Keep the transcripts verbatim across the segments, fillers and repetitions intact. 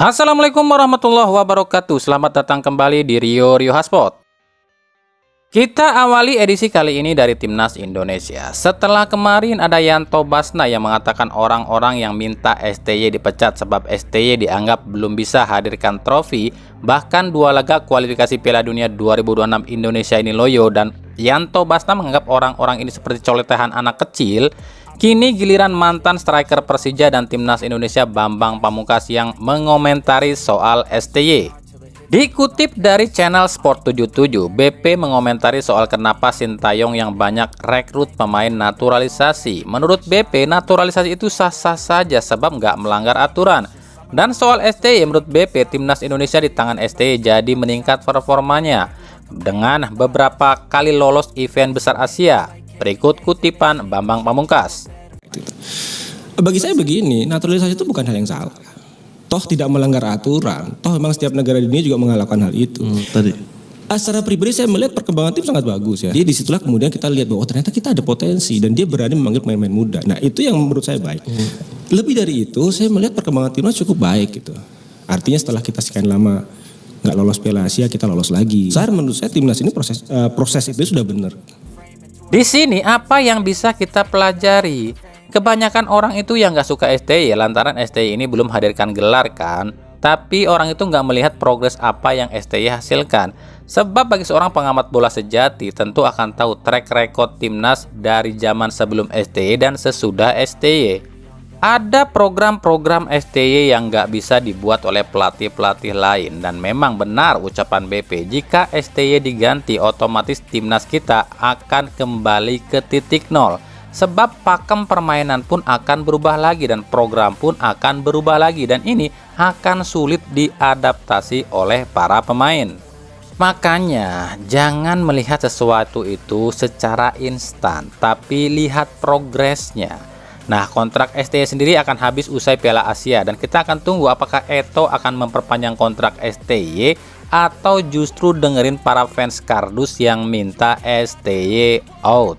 Assalamualaikum warahmatullahi wabarakatuh. Selamat datang kembali di Rio Rio Hotspot. Kita awali edisi kali ini dari Timnas Indonesia. Setelah kemarin ada Yanto Basna yang mengatakan orang-orang yang minta S T Y dipecat sebab S T Y dianggap belum bisa hadirkan trofi, bahkan dua laga kualifikasi Piala Dunia dua ribu dua puluh enam Indonesia ini loyo, dan Yanto Basna menganggap orang-orang ini seperti coletehan anak kecil. Kini giliran mantan striker Persija dan Timnas Indonesia Bambang Pamungkas yang mengomentari soal S T Y. Dikutip dari channel Sport tujuh puluh tujuh, B P mengomentari soal kenapa Sintayong yang banyak rekrut pemain naturalisasi. Menurut B P, naturalisasi itu sah-sah saja sebab nggak melanggar aturan. Dan soal S T Y, menurut B P, Timnas Indonesia di tangan S T Y jadi meningkat performanya dengan beberapa kali lolos event besar Asia. Berikut kutipan Bambang Pamungkas. Bagi saya begini, naturalisasi itu bukan hal yang salah. Toh tidak melanggar aturan. Toh memang setiap negara di dunia juga melakukan hal itu. Hmm, tadi. Secara pribadi saya melihat perkembangan tim sangat bagus ya. Jadi disitulah kemudian kita lihat bahwa oh, ternyata kita ada potensi dan dia berani memanggil pemain-pemain muda. Nah itu yang menurut saya baik. Hmm. Lebih dari itu saya melihat perkembangan timnas cukup baik gitu. Artinya setelah kita sekian lama nggak lolos Piala Asia, kita lolos lagi. Saya menurut saya timnas ini proses uh, proses itu sudah benar. Di sini apa yang bisa kita pelajari? Kebanyakan orang itu yang nggak suka S T Y lantaran S T Y ini belum hadirkan gelar kan. Tapi orang itu nggak melihat progres apa yang S T Y hasilkan. Sebab bagi seorang pengamat bola sejati tentu akan tahu track record timnas dari zaman sebelum S T Y dan sesudah S T Y. Ada program-program S T Y yang nggak bisa dibuat oleh pelatih-pelatih lain. Dan memang benar ucapan B P, jika S T Y diganti otomatis timnas kita akan kembali ke titik nol. Sebab pakem permainan pun akan berubah lagi dan program pun akan berubah lagi, dan ini akan sulit diadaptasi oleh para pemain. Makanya jangan melihat sesuatu itu secara instan, tapi lihat progresnya. Nah, kontrak S T Y sendiri akan habis usai Piala Asia dan kita akan tunggu apakah Eto'o akan memperpanjang kontrak S T Y atau justru dengerin para fans kardus yang minta S T Y out.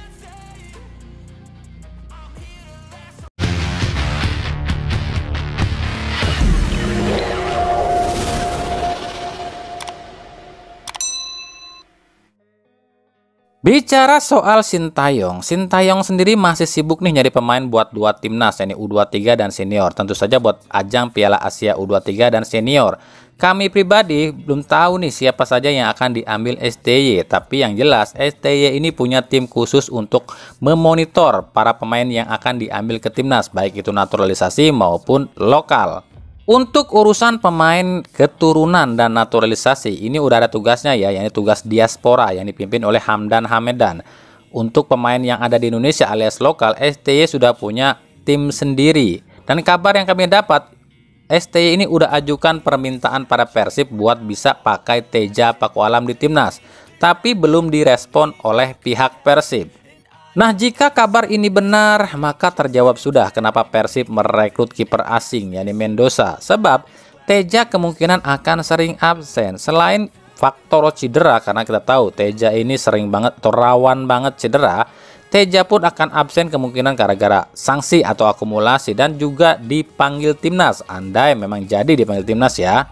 Bicara soal Sintayong, Sintayong sendiri masih sibuk nih nyari pemain buat dua timnas, yakni U dua puluh tiga dan senior. Tentu saja buat ajang Piala Asia U dua puluh tiga dan senior. Kami pribadi belum tahu nih siapa saja yang akan diambil S T Y, tapi yang jelas S T Y ini punya tim khusus untuk memonitor para pemain yang akan diambil ke timnas, baik itu naturalisasi maupun lokal. Untuk urusan pemain keturunan dan naturalisasi ini udah ada tugasnya ya, yakni tugas diaspora yang dipimpin oleh Hamdan Hamedan. Untuk pemain yang ada di Indonesia alias lokal, S T Y sudah punya tim sendiri. Dan kabar yang kami dapat, S T Y ini udah ajukan permintaan pada Persib buat bisa pakai Teja Pakualam di timnas, tapi belum direspon oleh pihak Persib. Nah, jika kabar ini benar, maka terjawab sudah kenapa Persib merekrut kiper asing, yakni Mendoza. Sebab Teja kemungkinan akan sering absen. Selain faktor cedera, karena kita tahu Teja ini sering banget atau rawan banget cedera, Teja pun akan absen kemungkinan gara-gara sanksi atau akumulasi dan juga dipanggil timnas. Andai memang jadi dipanggil timnas ya.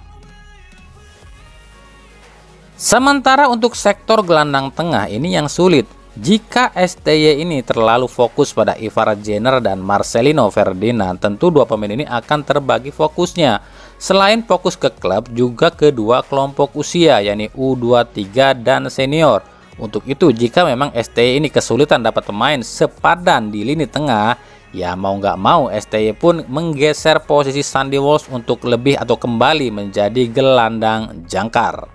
Sementara untuk sektor gelandang tengah ini yang sulit. Jika S T Y ini terlalu fokus pada Ivar Jenner dan Marcelino Ferdinand, tentu dua pemain ini akan terbagi fokusnya. Selain fokus ke klub, juga ke dua kelompok usia, yakni U dua puluh tiga dan senior. Untuk itu, jika memang S T Y ini kesulitan dapat pemain sepadan di lini tengah, ya mau nggak mau S T Y pun menggeser posisi Sandy Walsh untuk lebih atau kembali menjadi gelandang jangkar.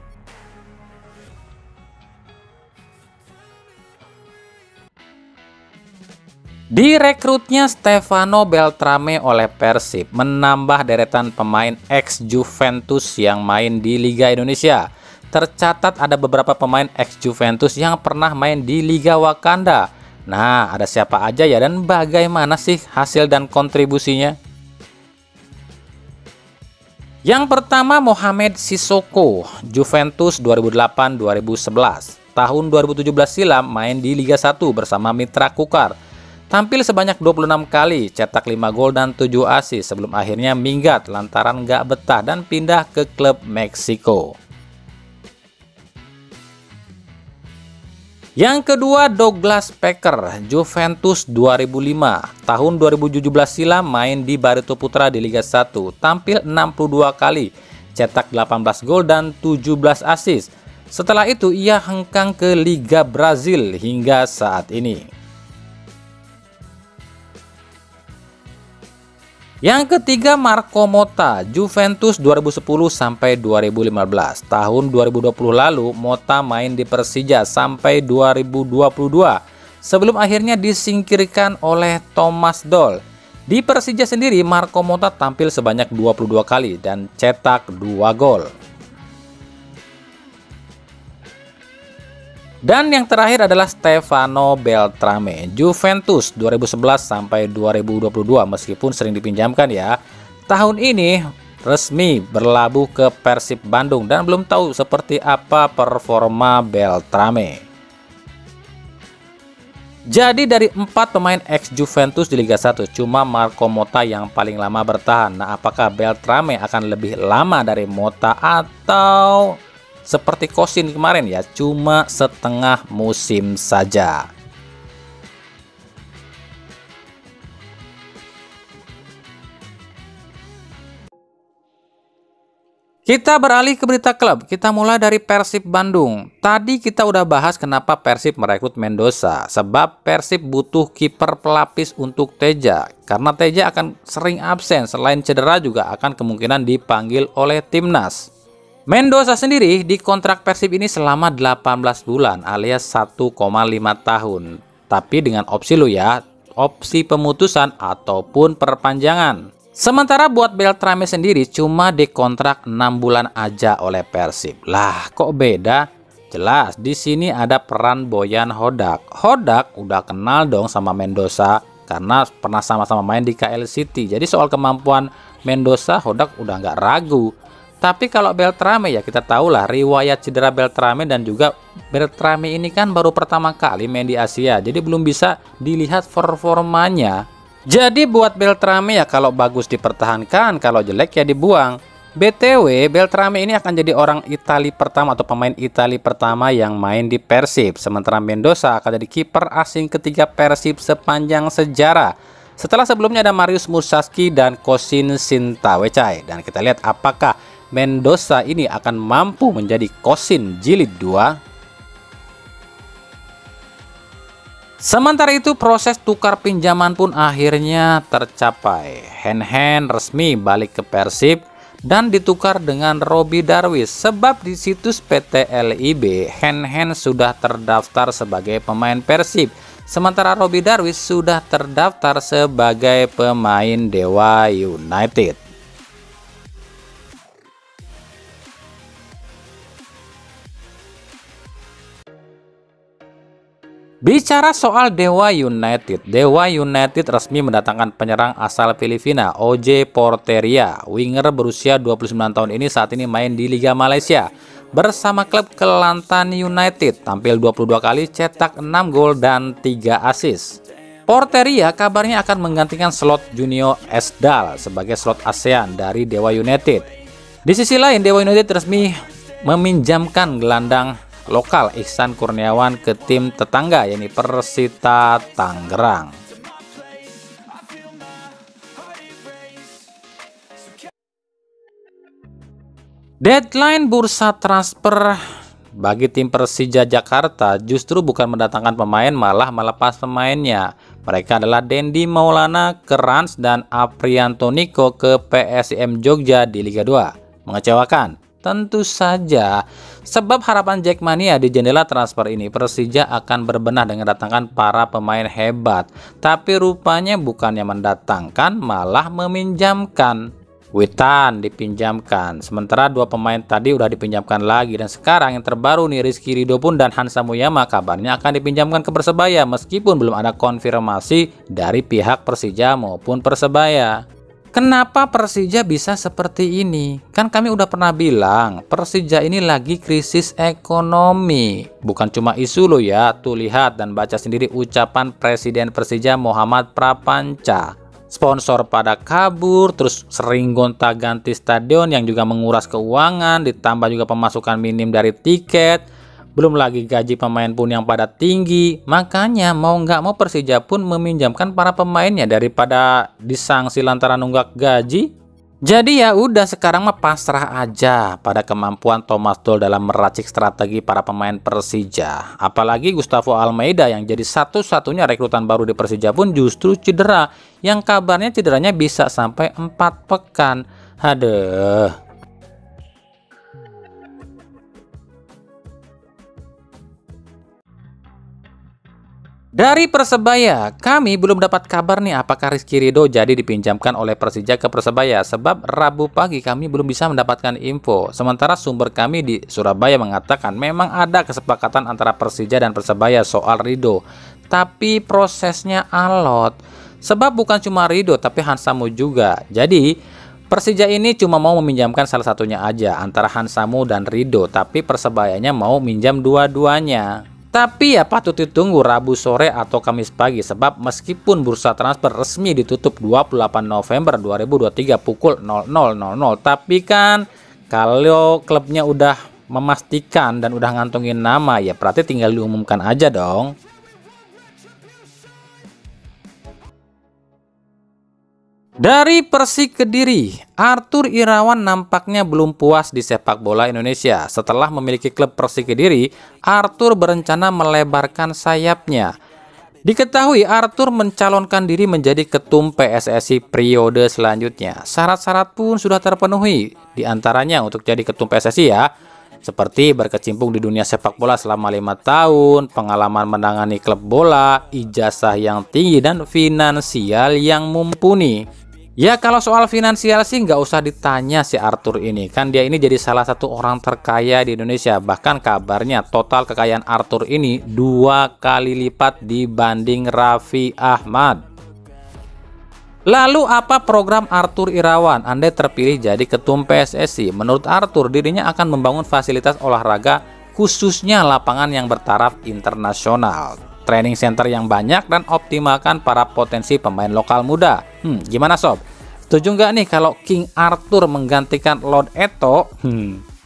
Direkrutnya Stefano Beltrame oleh Persib menambah deretan pemain ex-Juventus yang main di Liga Indonesia. Tercatat ada beberapa pemain ex-Juventus yang pernah main di Liga Wakanda. Nah, ada siapa aja ya dan bagaimana sih hasil dan kontribusinya? Yang pertama Mohamed Sissoko, Juventus dua ribu delapan dua ribu sebelas. Tahun dua ribu tujuh belas silam main di Liga satu bersama Mitra Kukar. Tampil sebanyak dua puluh enam kali, cetak lima gol dan tujuh assist sebelum akhirnya minggat lantaran nggak betah dan pindah ke klub Meksiko. Yang kedua, Douglas Peker, Juventus dua ribu lima. Tahun dua ribu tujuh belas silam main di Barito Putra di Liga satu, tampil enam puluh dua kali, cetak delapan belas gol dan tujuh belas assist. Setelah itu ia hengkang ke Liga Brazil hingga saat ini. Yang ketiga, Marco Motta, Juventus dua ribu sepuluh sampai dua ribu lima belas. Tahun dua ribu dua puluh lalu, Motta main di Persija sampai dua ribu dua puluh dua, sebelum akhirnya disingkirkan oleh Thomas Doll. Di Persija sendiri, Marco Motta tampil sebanyak dua puluh dua kali dan cetak dua gol. Dan yang terakhir adalah Stefano Beltrame, Juventus dua ribu sebelas sampai dua ribu dua puluh dua, meskipun sering dipinjamkan ya. Tahun ini resmi berlabuh ke Persib Bandung dan belum tahu seperti apa performa Beltrame. Jadi dari empat pemain ex Juventus di Liga satu, cuma Marco Motta yang paling lama bertahan. Nah, apakah Beltrame akan lebih lama dari Motta atau seperti Kosin kemarin ya, cuma setengah musim saja? Kita beralih ke berita klub. Kita mulai dari Persib Bandung. Tadi kita udah bahas kenapa Persib merekrut Mendoza. Sebab Persib butuh kiper pelapis untuk Teja. Karena Teja akan sering absen, selain cedera juga akan kemungkinan dipanggil oleh timnas. Mendoza sendiri dikontrak Persib ini selama delapan belas bulan alias satu koma lima tahun. Tapi dengan opsi lo ya, opsi pemutusan ataupun perpanjangan. Sementara buat Beltrame sendiri cuma dikontrak enam bulan aja oleh Persib. Lah, kok beda? Jelas di sini ada peran Boyan Hodak. Hodak udah kenal dong sama Mendoza karena pernah sama-sama main di K L City. Jadi soal kemampuan Mendoza, Hodak udah nggak ragu. Tapi kalau Beltrame ya kita tahulah riwayat cedera Beltrame, dan juga Beltrame ini kan baru pertama kali main di Asia, jadi belum bisa dilihat performanya. Jadi buat Beltrame ya kalau bagus dipertahankan, kalau jelek ya dibuang. B T W Beltrame ini akan jadi orang Italia pertama atau pemain Italia pertama yang main di Persib. Sementara Mendoza akan jadi kiper asing ketiga Persib sepanjang sejarah. Setelah sebelumnya ada Marius Musaski dan Kosin Sintawecai. Dan kita lihat apakah Mendoza ini akan mampu menjadi Kosin jilid dua. Sementara itu proses tukar pinjaman pun akhirnya tercapai. Hen-Hen resmi balik ke Persib dan ditukar dengan Robby Darwish. Sebab di situs P T L I B, Hen-Hen sudah terdaftar sebagai pemain Persib. Sementara Robby Darwish sudah terdaftar sebagai pemain Dewa United. Bicara soal Dewa United, Dewa United resmi mendatangkan penyerang asal Filipina, O J Porteria. Winger berusia dua puluh sembilan tahun ini saat ini main di Liga Malaysia bersama klub Kelantan United. Tampil dua puluh dua kali, cetak enam gol dan tiga assist. Porteria kabarnya akan menggantikan slot Junior Esdal sebagai slot ASEAN dari Dewa United. Di sisi lain, Dewa United resmi meminjamkan gelandang lokal Ihsan Kurniawan ke tim tetangga yakni Persita Tangerang. Deadline bursa transfer bagi tim Persija Jakarta justru bukan mendatangkan pemain, malah melepas pemainnya. Mereka adalah Dendi Maulana ke Rans dan Aprianto Niko ke P S I M Jogja di Liga dua. Mengecewakan? Tentu saja, sebab harapan Jackmania di jendela transfer ini Persija akan berbenah dengan mendatangkan para pemain hebat. Tapi rupanya bukannya mendatangkan, malah meminjamkan. Witan dipinjamkan, sementara dua pemain tadi udah dipinjamkan lagi. Dan sekarang yang terbaru nih, Rizky Ridho pun dan Hansa Muyama kabarnya akan dipinjamkan ke Persebaya, meskipun belum ada konfirmasi dari pihak Persija maupun Persebaya. Kenapa Persija bisa seperti ini? Kan kami udah pernah bilang, Persija ini lagi krisis ekonomi. Bukan cuma isu lo ya, tuh lihat dan baca sendiri ucapan Presiden Persija Muhammad Prapanca. Sponsor pada kabur, terus sering gonta-ganti stadion yang juga menguras keuangan, ditambah juga pemasukan minim dari tiket. Belum lagi gaji pemain pun yang pada tinggi. Makanya mau nggak mau Persija pun meminjamkan para pemainnya daripada disangsi lantaran nunggak gaji. Jadi ya udah, sekarang mah pasrah aja pada kemampuan Thomas Doll dalam meracik strategi para pemain Persija. Apalagi Gustavo Almeida yang jadi satu-satunya rekrutan baru di Persija pun justru cedera. Yang kabarnya cederanya bisa sampai empat pekan. Aduh. Dari Persebaya, kami belum dapat kabar nih apakah Rizky Ridho jadi dipinjamkan oleh Persija ke Persebaya, sebab Rabu pagi kami belum bisa mendapatkan info. Sementara sumber kami di Surabaya mengatakan memang ada kesepakatan antara Persija dan Persebaya soal Ridho, tapi prosesnya alot. Sebab bukan cuma Ridho tapi Hansamu juga. Jadi Persija ini cuma mau meminjamkan salah satunya aja antara Hansamu dan Ridho, tapi Persebayanya mau minjam dua-duanya. Tapi ya patut ditunggu Rabu sore atau Kamis pagi, sebab meskipun bursa transfer resmi ditutup dua puluh delapan November dua ribu dua puluh tiga pukul nol nol nol nol, tapi kan kalau klubnya udah memastikan dan udah ngantongin nama, ya berarti tinggal diumumkan aja dong. Dari Persik Kediri, Arthur Irawan nampaknya belum puas di sepak bola Indonesia. Setelah memiliki klub Persik Kediri, Arthur berencana melebarkan sayapnya. Diketahui Arthur mencalonkan diri menjadi ketum P S S I periode selanjutnya. Syarat-syarat pun sudah terpenuhi. Di antaranya untuk jadi ketum P S S I ya, seperti berkecimpung di dunia sepak bola selama lima tahun, pengalaman menangani klub bola, ijazah yang tinggi, dan finansial yang mumpuni. Ya kalau soal finansial sih nggak usah ditanya si Arthur ini. Kan dia ini jadi salah satu orang terkaya di Indonesia. Bahkan kabarnya total kekayaan Arthur ini dua kali lipat dibanding Raffi Ahmad. Lalu apa program Arthur Irawan andai terpilih jadi ketum P S S I? Menurut Arthur, dirinya akan membangun fasilitas olahraga khususnya lapangan yang bertaraf internasional, training center yang banyak, dan optimalkan para potensi pemain lokal muda. Hmm, gimana sob? Setuju nggak nih kalau King Arthur menggantikan Lord Eto? Hmm.